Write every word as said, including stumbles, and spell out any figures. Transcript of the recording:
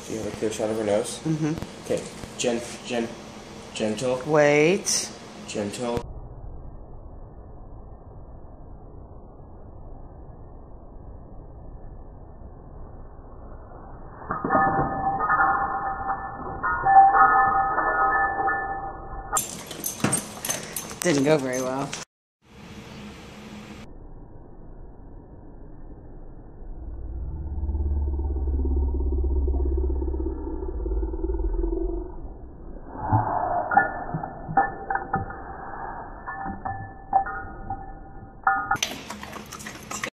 Do you have a clear shot of her nose? Mm-hmm. Okay. Gen, gen, gentle. Wait. Gentle. Didn't go very well.